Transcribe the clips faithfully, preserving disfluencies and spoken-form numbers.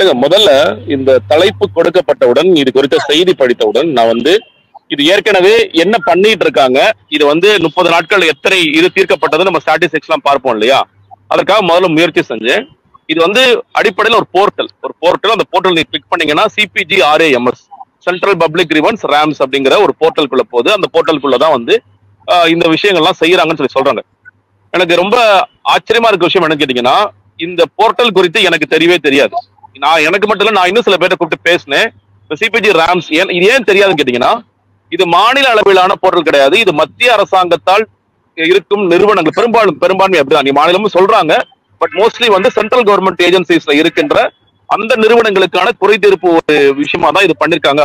முதல்ல இந்த தலைப்பு கொடுக்கப்பட்டவுடன் இது குறித்த செய்தி படித்தவுடன் நான் வந்து இது ஏற்கனவே என்ன பண்ணிட்டு இருக்காங்க, இது வந்து முப்பது நாட்கள் எத்தனை இது தீர்க்கப்பட்டது நம்ம ஸ்டாட்டிஸ்டிக்ஸ் எல்லாம் பார்ப்போம் இல்லையா, அதற்காக முதல்ல முயற்சி செஞ்சேன். இது வந்து அடிப்படையில் ஒரு போர்ட்டல் ஒரு போர்ட்டல் அந்த போர்ட்டல் நீங்க கிளிக் பண்ணீங்கன்னா CPG RAMS central public grievance RAMS அப்படிங்கிற ஒரு போர்ட்டலுக்குள்ள போகுது. அந்த போர்ட்டலுக்குள்ளதான் வந்து இந்த விஷயங்கள்லாம் செய்யறாங்கன்னு சொல்லி சொல்றாங்க. எனக்கு ரொம்ப ஆச்சரியமா இருக்க விஷயம் என்னன்னு கேட்டீங்கன்னா, இந்த போர்ட்டல் குறித்து எனக்கு தெரியவே தெரியாது. நான் எனக்கு மட்டும் இல்ல, நான் இன்னும் சில பேரை கூப்பிட்டு பேசினேன். சிபிஜி ரேம்ஸ் ஏன் இது ஏன் தெரியாதுன்னு கேட்டீங்கன்னா, இது மாநில அளவிலான போர்ட்டல் கிடையாது. இது மத்திய அரசாங்கத்தால் இருக்கும் நிறுவனங்கள் பெரும்பாலும் பெரும்பான்மை அப்படிதான். நீ மாநிலமும் சொல்றாங்க, பட் மோஸ்ட்லி வந்து சென்ட்ரல் கவர்மெண்ட் ஏஜென்சிஸ்ல இருக்கின்ற அந்த நிறுவனங்களுக்கான குறைதீர்ப்பு ஒரு விஷயமா தான் இது பண்ணிருக்காங்க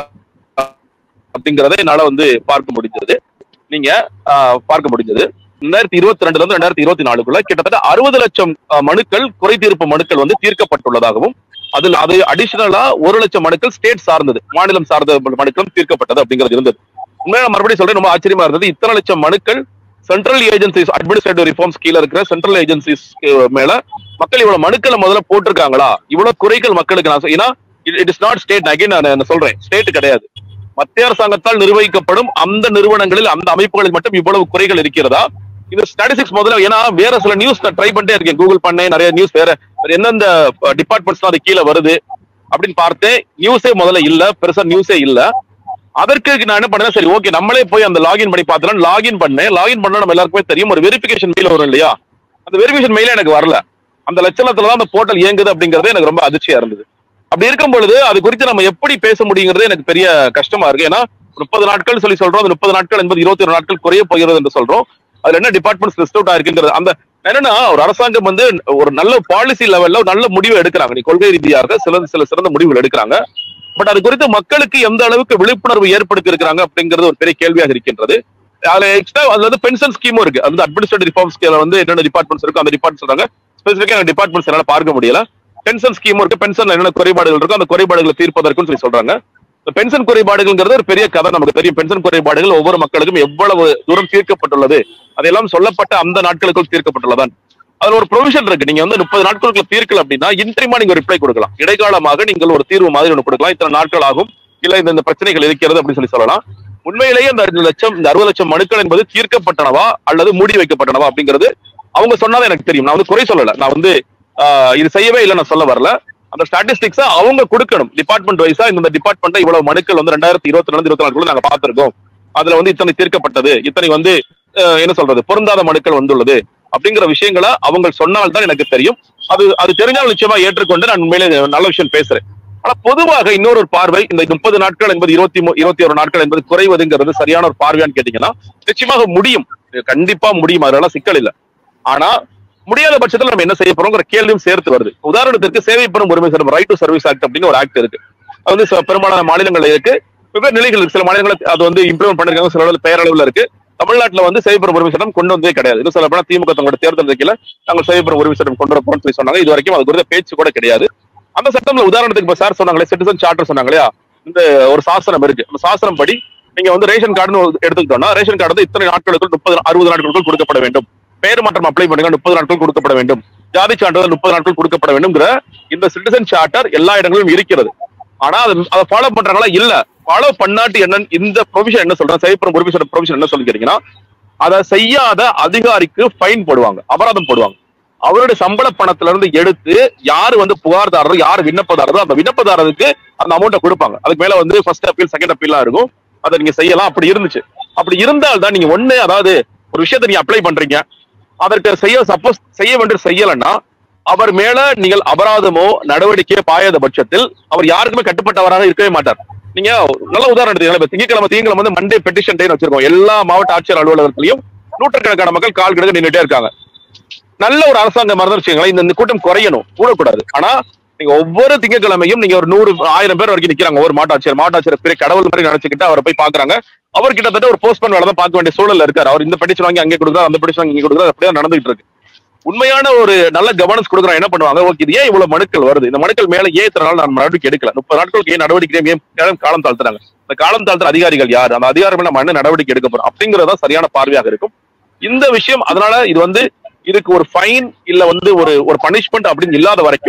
அப்படிங்கறத என்னால வந்து பார்க்க முடிஞ்சது. நீங்க பார்க்க முடிஞ்சது ரெண்டாயிரத்தி இருபத்தி ரெண்டுல இருந்து ரெண்டாயிரத்தி இருபத்தி நாலுக்குள்ள கிட்டத்தட்ட அறுபது லட்சம் மனுக்கள் குறைதீர்ப்பு மனுக்கள் வந்து தீர்க்கப்பட்டுள்ளதாகவும், அதில் அது அடிஷனலா ஒரு லட்சம் மனுக்கள் ஸ்டேட் சார்ந்தது, மாநிலம் சார்ந்த மனுக்களும் தீர்க்கப்பட்டது அப்படிங்கிறது இருந்தது. உண்மையான மறுபடியும் சொல்றேன், ரொம்ப ஆச்சரியமா இருந்தது. இத்தனை லட்சம் மனுக்கள் சென்ட்ரல் ஏஜென்சிஸ் அட்மினிஸ்ட்ரேட்டிவ் ரிஃபார்ம்ஸ் கீழே இருக்கிற சென்ட்ரல் ஏஜென்சிஸ் மேல மக்கள் இவ்வளவு மனுக்களை முதல்ல போட்டிருக்காங்களா, இவ்வளவு குறைகள் மக்களுக்கு. நான் ஏன்னா it is not state, again நான் சொல்றேன், ஸ்டேட் கிடையாது, மத்திய அரசாங்கத்தால் நிர்வகிக்கப்படும் அந்த நிறுவனங்களில் அந்த அமைப்புகளில் மட்டும் இவ்வளவு குறைகள் இருக்கிறதா? இந்த ஸ்டாட்டிஸ்டிக்ஸ் முதல்ல, ஏன்னா வேற சில நியூஸ் நான் ட்ரை பண்ணிட்டே இருக்கேன், கூகுள் பண்ணேன், நிறைய நியூஸ் வேற எந்தெந்த டிபார்ட்மெண்ட்ஸ் அது கீழே வருது அப்படின்னு பார்த்தேன். நியூஸே முதல்ல இல்ல, பெருசா நியூஸே இல்ல. அதற்கு நான் என்ன பண்ணேன், சரி ஓகே நம்மளே போய் அந்த லாகின் பண்ணி பார்த்தலாம். லாகின் பண்ணேன். லாகின் பண்ணா நம்ம எல்லாருக்குமே தெரியும், ஒரு வெரிஃபிகேஷன் மெயில் வரும் இல்லையா, அந்த வெரிஃபிகேஷன் மெயிலே எனக்கு வரல. அந்த லட்சணத்துல தான் அந்த போர்ட்டல் இயங்குது அப்படிங்கறது எனக்கு ரொம்ப அதிர்ச்சியா இருந்தது. அப்படி இருக்கும் பொழுது அது குறித்து நம்ம எப்படி பேச முடியுங்கிறது எனக்கு பெரிய கஷ்டமா இருக்கு. ஏன்னா முப்பது நாட்கள் சொல்லி சொல்றோம், அந்த முப்பது நாட்கள் என்பது இருபத்தி ஒரு நாட்கள் குறைய போகிறது என்று சொல்றோம். அதுல என்ன டிபார்ட்மெண்ட்ஸ் லிஸ்ட் அவுட் ஆயிருக்குங்கிறது, அந்த என்னன்னா ஒரு அரசாங்கம் வந்து ஒரு நல்ல பாலிசி லெவல்ல நல்ல முடிவு எடுக்கிறாங்க, நீ கொள்கை ரீதியாக சில சில சிறந்த முடிவுகள் எடுக்கிறாங்க. பட் அது குறித்து மக்களுக்கு எந்த அளவுக்கு விழிப்புணர்வு ஏற்படுத்தி இருக்கிறாங்க அப்படிங்கிறது ஒரு பெரிய கேள்வியாக இருக்கின்றது. அதுல எக்ஸ்ட்ரா அதுல வந்து பென்ஷன் ஸ்கீமும் இருக்கு. அது அட்மினிஸ்ட்ரேட்டிவ் ரிஃபார்ம்ஸ் வந்து என்னென்ன டிபார்ட்மெண்ட்ஸ் இருக்கு அந்த டிபார்ட்மெண்ட் சொல்றாங்க. ஸ்பெசிஃபிக்கா டிபார்ட்மெண்ட்ஸ் என்னால பார்க்க முடியல. பென்ஷன் ஸ்கீம் இருக்கு, பென்ஷன்ல என்னென்ன குறைபாடுகள் இருக்கும் அந்த குறைபாடுகளை தீர்ப்பதற்குன்னு சொல்லி சொல்றாங்க. பென்ஷன் குறைபாடுகள்ங்கிறது ஒரு பெரிய கதை, நமக்கு தெரியும். பென்ஷன் குறைபாடுகள் ஒவ்வொரு மக்களுக்கும் எவ்வளவு தூரம் தீர்க்கப்பட்டுள்ளது, அதெல்லாம் சொல்லப்பட்ட அந்த நாட்களுக்குள் தீர்க்கப்பட்டுள்ளதான். அதுல ஒரு ப்ரொவிஷன் இருக்கு, நீங்க வந்து முப்பது நாட்களுக்கு தீர்க்கல அப்படின்னா இன்ட்ரிமா நீங்க ரிப்ளை கொடுக்கலாம், இடைக்காலமாக நீங்கள் ஒரு தீர்வு மாதிரி ஒன்று கொடுக்கலாம், இத்தனை நாட்கள் ஆகும், இல்ல இந்த பிரச்சனைகள் இருக்கிறது அப்படின்னு சொல்லி சொல்லலாம். உண்மையிலேயே இந்த அறுபது லட்சம் இந்த அறுபது லட்சம் மனுக்கள் என்பது தீர்க்கப்பட்டனவா அல்லது மூடி வைக்கப்பட்டனவா அப்படிங்கிறது அவங்க சொன்னாதான் எனக்கு தெரியும். நான் வந்து குறை சொல்லல, நான் வந்து இது செய்யவே இல்லை நான் சொல்ல வரல. அந்த ஸ்டாட்டிஸ்டிக்ஸ் அவங்க கொடுக்கணும் டிபார்ட்மெண்ட் வைஸா, இந்த டிபார்ட்மெண்ட் இவ்வளவு மனுக்கள் வந்து ரெண்டாயிரத்தி இருபத்தி ரெண்டு இருபத்தி நாலுக்குள்ள நாங்க பார்த்திருக்கோம், அதுல வந்து இத்தனை தீர்க்கப்பட்டது, இத்தனை வந்து என்ன சொல்றது பொருந்தாத மனுக்கள் வந்துள்ளது அப்படிங்கிற விஷயங்களை அவங்க சொன்னால்தான் எனக்கு தெரியும். அது அது தெரிஞ்சால் நிச்சயமா ஏற்றுக்கொண்டு நான் உண்மையிலே நல்ல விஷயம் பேசுறேன். ஆனா பொதுவாக இன்னொரு ஒரு பார்வை, இந்த முப்பது நாட்கள் என்பது இருபத்தி இருபத்தி ஒரு நாட்கள் என்பது குறைவதுங்கிறது சரியான ஒரு பார்வையான்னு கேட்டீங்கன்னா நிச்சயமாக முடியும், கண்டிப்பா முடியும், அதெல்லாம் சிக்கல் இல்லை. ஆனா முடியாத பட்சத்தில் நம்ம என்ன செய்ய போறோங்கிற கேள்வியும் சேர்த்து வருது. உதாரணத்திற்கு சேவை பெறும் உரிமை சட்டம், ரைட் டு சர்வீஸ் ஆக்ட் அப்படின்னு ஒரு ஆக்ட் இருக்கு. அது வந்து பெரும்பாலான மாநிலங்கள் இருக்கு, வெவ்வேறு நிலைகள் இருக்கு. சில மாநிலங்கள் அது வந்து இம்ப்ளிமெண்ட் பண்ணிருக்காங்க, சில பெயரளவில் இருக்கு. தமிழ்நாட்டுல வந்து சேவை பெறும் உரிமை சட்டம் கொண்டு வந்தே கிடையாது. இன்னும் சொல்ல போனா திமுக தங்களோட தேர்தல் அறிக்கையில நாங்கள் சேவை பெறும் உரிமை சட்டம் கொண்டு வரப்போம்னு சொல்லி சொன்னாங்க. இது வரைக்கும் அது குறித்த பேச்சு கூட கிடையாது. அந்த சட்டம்ல உதாரணத்துக்கு இப்ப சார் சொன்னாங்களே சிட்டிசன் சார்ட்டர் சொன்னாங்க இல்லையா, இந்த ஒரு சாசனம் இருக்கு. அந்த சாசனம் படி நீங்க வந்து ரேஷன் கார்டுன்னு எடுத்துக்கிட்டோம்னா ரேஷன் கார்டு வந்து இத்தனை நாட்களுக்குள் முப்பது அறுபது நாட்களுக்குள் கொடுக்கப்பட வேண்டும். பெயர் மாற்றம் அப்ளை பண்ணுங்க முப்பது நாட்கள் கொடுக்கப்பட வேண்டும். ஜாதி சான்றிதழ் முப்பது நாட்கள் கொடுக்கப்பட வேண்டும்ங்கிற இந்த சிட்டிசன் சார்ட்டர் எல்லா இடங்களிலும் இருக்கிறது. ஆனா அதை ஃபாலோ பண்றாங்களா இல்ல, ஃபாலோ பண்ணாட்டி என்ன இந்த ப்ரொவிஷன் என்ன சொல்றேன், சேவை பெறும் ப்ரொவிஷன் என்ன சொல்லி கேட்டீங்கன்னா, அதை செய்யாத அதிகாரிக்கு ஃபைன் போடுவாங்க, அபராதம் போடுவாங்க. அவருடைய சம்பள பணத்துல இருந்து எடுத்து யாரு வந்து புகார்தாரரோ யாரு விண்ணப்பதாரரோ அந்த விண்ணப்பதாரருக்கு அந்த அமௌண்ட்டை கொடுப்பாங்க. அதுக்கு மேல வந்து ஃபர்ஸ்ட் அப்பீல் செகண்ட் அப்பீல்லாம் இருக்கும், அதை நீங்க செய்யலாம். அப்படி இருந்துச்சு. அப்படி இருந்தால் தான் நீங்க ஒண்ணு, அதாவது ஒரு விஷயத்தை நீங்க அப்ளை பண்றீங்க, அதற்கு செய்ய சப்போஸ் செய்ய வேண்டிய செய்யலன்னா அவர் மேல நீங்கள் அபராதமோ நடவடிக்கையோ பாயாத பட்சத்தில் அவர் யாருக்குமே கட்டுப்பட்டவராக இருக்கவே மாட்டார். நீங்க நல்ல உதாரணம் எடுத்தீங்கன்னா, திங்கக்கிழமை திங்கக்கிழமை வந்து மண்டே பெட்டிஷன் டே வச்சிருக்கோம். எல்லா மாவட்ட ஆட்சியர் அலுவலகத்திலையும் நூற்றுக்கணக்கான மக்கள் கால் கிடக்க நின்றுட்டே இருக்காங்க. நல்ல ஒரு அரசாங்கம் மாதிரி வச்சுக்கோங்களேன், இந்த கூட்டம் குறையணும், கூடக்கூடாது. ஆனா நீங்க ஒவ்வொரு திங்கக்கிழமையும் நீங்க ஒரு நூறு ஆயிரம் பேர் வரைக்கும் நிக்கிறாங்க. ஒரு மாவட்ட மாவட்ட பெரிய கடவுள் மாதிரி நினைச்சுக்கிட்டு அவரை போய் பாக்குறாங்க. அவர் கிட்டத்தட்ட ஒரு போஸ்ட்மேன் வேலை தான் பார்க்க வேண்டிய சூழல் இருக்காரு. அவர் இந்த பெட்டிஷன் வாங்கி அங்கே கொடுக்குறாரு, அந்த பெட்டிஷன் வாங்கி இங்கே கொடுக்குறாரு, அப்படியே நடந்துகிட்டு இருக்கு. உண்மையான ஒரு நல்ல கவர்னன்ஸ் கொடுக்குறாங்க. என்ன பண்ணுவாங்க, ஓகே இது ஏன் இவ்வளவு மனுக்கள் வருது, இந்த மனுக்கள் மேல ஏன் இத்தனை நாள் நான் நடவடிக்கை எடுக்கல, முப்பது நாட்களுக்கு ஏன் நடவடிக்கை ஏன் காலம் தாழ்த்துறாங்க, இந்த காலம் தாழ்த்துற அதிகாரிகள் யார், அந்த அதிகாரிகள் நம்ம என்ன நடவடிக்கை எடுக்க போறோம் அப்படிங்கறதா சரியான பார்வையாக இருக்கும் இந்த விஷயம். அதனால இது வந்து இதுக்கு ஒரு ஃபைன் இல்ல வந்து ஒரு ஒரு பனிஷ்மெண்ட் அப்படின்னு இல்லாத வரைக்கும்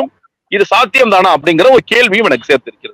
இது சாத்தியம் தானா அப்படிங்கிற ஒரு கேள்வியும் எனக்கு சேர்த்திருக்கிறது.